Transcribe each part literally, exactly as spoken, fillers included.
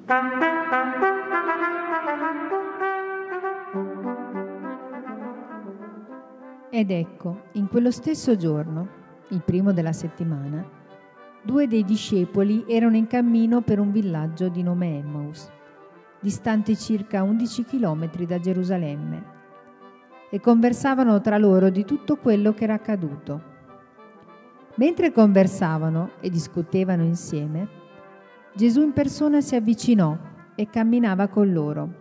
Ed ecco, in quello stesso giorno, il primo della settimana, due dei discepoli erano in cammino per un villaggio di nome Emmaus, distante circa undici chilometri da Gerusalemme, e conversavano tra loro di tutto quello che era accaduto. Mentre conversavano e discutevano insieme, Gesù in persona si avvicinò e camminava con loro,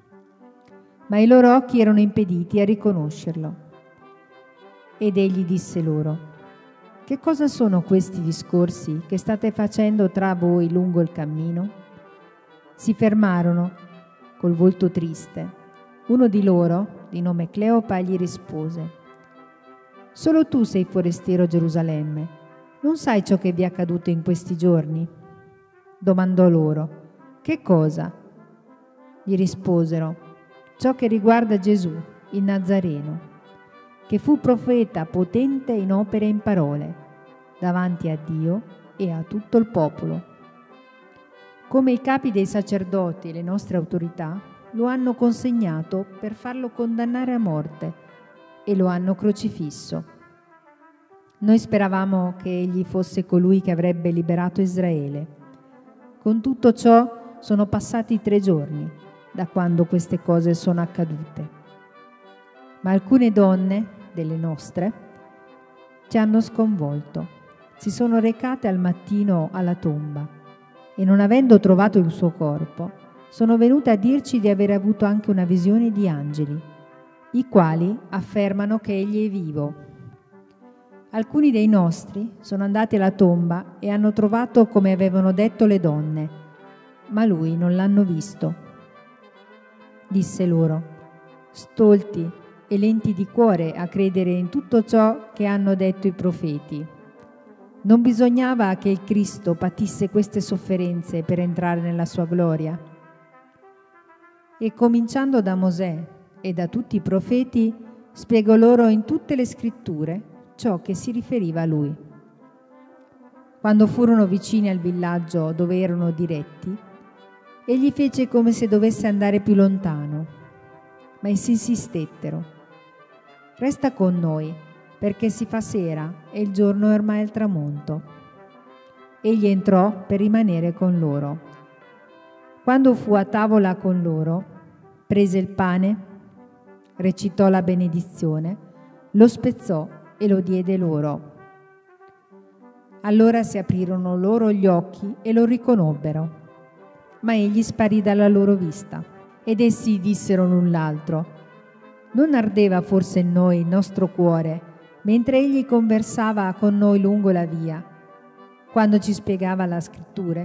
ma i loro occhi erano impediti a riconoscerlo. Ed egli disse loro: «Che cosa sono questi discorsi che state facendo tra voi lungo il cammino?» Si fermarono col volto triste. Uno di loro, di nome Cleopa, gli rispose: «Solo tu sei forestiero a Gerusalemme. Non sai ciò che vi è accaduto in questi giorni?» Domandò loro: «Che cosa?» Gli risposero: «Ciò che riguarda Gesù, il Nazareno, che fu profeta potente in opere e in parole, davanti a Dio e a tutto il popolo. Come i capi dei sacerdoti e le nostre autorità lo hanno consegnato per farlo condannare a morte e lo hanno crocifisso. Noi speravamo che egli fosse colui che avrebbe liberato Israele. Con tutto ciò sono passati tre giorni da quando queste cose sono accadute. Ma alcune donne delle nostre ci hanno sconvolto. Si sono recate al mattino alla tomba e, non avendo trovato il suo corpo, sono venute a dirci di aver avuto anche una visione di angeli, i quali affermano che egli è vivo. Alcuni dei nostri sono andati alla tomba e hanno trovato come avevano detto le donne, ma lui non l'hanno visto». Disse loro: «Stolti e lenti di cuore a credere in tutto ciò che hanno detto i profeti. Non bisognava che il Cristo patisse queste sofferenze per entrare nella sua gloria?» E cominciando da Mosè e da tutti i profeti, spiegò loro in tutte le scritture ciò che si riferiva a lui. Quando furono vicini al villaggio dove erano diretti, egli fece come se dovesse andare più lontano, ma essi insistettero: «Resta con noi, perché si fa sera e il giorno è ormai al tramonto». Egli entrò per rimanere con loro. Quando fu a tavola con loro, prese il pane, recitò la benedizione, lo spezzò e lo diede loro. Allora si aprirono loro gli occhi e lo riconobbero, ma egli sparì dalla loro vista. Ed essi dissero l'un l'altro: «Non ardeva forse in noi il nostro cuore mentre egli conversava con noi lungo la via, quando ci spiegava le scritture?»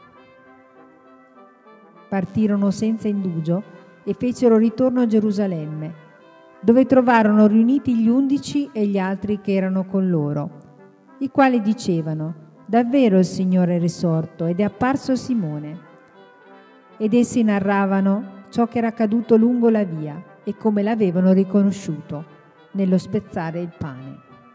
Partirono senza indugio e fecero ritorno a Gerusalemme, dove trovarono riuniti gli undici e gli altri che erano con loro, i quali dicevano: «Davvero il Signore è risorto ed è apparso a Simone». Ed essi narravano ciò che era accaduto lungo la via e come l'avevano riconosciuto nello spezzare il pane.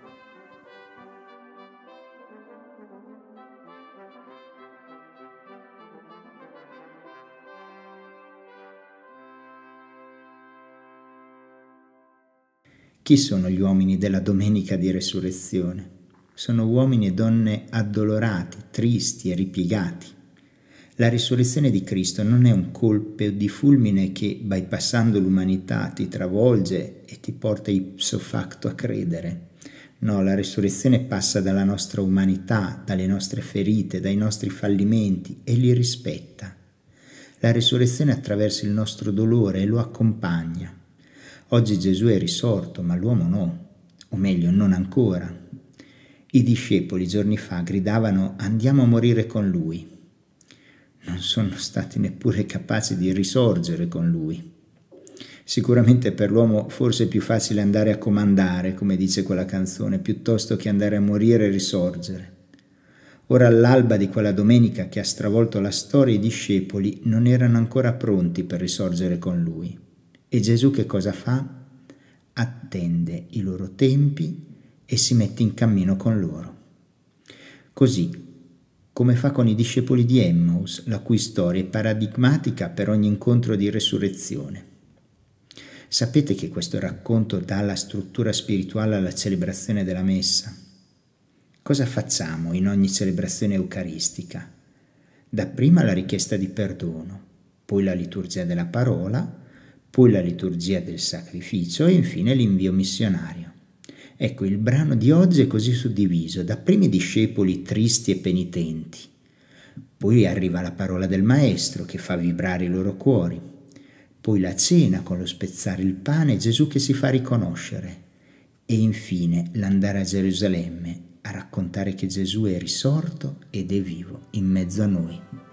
Chi sono gli uomini della domenica di resurrezione? Sono uomini e donne addolorati, tristi e ripiegati. La risurrezione di Cristo non è un colpo di fulmine che, bypassando l'umanità, ti travolge e ti porta ipso facto a credere. No, la risurrezione passa dalla nostra umanità, dalle nostre ferite, dai nostri fallimenti e li rispetta. La risurrezione attraversa il nostro dolore e lo accompagna. Oggi Gesù è risorto, ma l'uomo no, o meglio, non ancora. I discepoli giorni fa gridavano: «Andiamo a morire con lui». Non sono stati neppure capaci di risorgere con lui. Sicuramente per l'uomo forse è più facile andare a comandare, come dice quella canzone, piuttosto che andare a morire e risorgere. Ora, all'alba di quella domenica che ha stravolto la storia, i discepoli non erano ancora pronti per risorgere con lui. E Gesù che cosa fa? Attende i loro tempi e si mette in cammino con loro. Così, come fa con i discepoli di Emmaus, la cui storia è paradigmatica per ogni incontro di resurrezione. Sapete che questo racconto dà la struttura spirituale alla celebrazione della messa? Cosa facciamo in ogni celebrazione eucaristica? Dapprima la richiesta di perdono, poi la liturgia della parola, poi la liturgia del sacrificio e infine l'invio missionario. Ecco, il brano di oggi è così suddiviso, dapprima i discepoli tristi e penitenti, poi arriva la parola del Maestro che fa vibrare i loro cuori, poi la cena con lo spezzare il pane, Gesù che si fa riconoscere e infine l'andare a Gerusalemme a raccontare che Gesù è risorto ed è vivo in mezzo a noi.